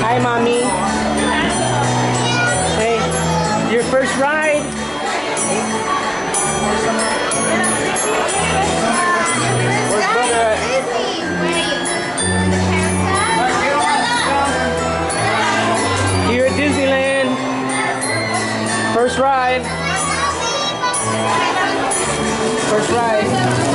Hi, Mommy. Hey, your first ride. Where's Brother at? Here at Disneyland. First ride. First ride.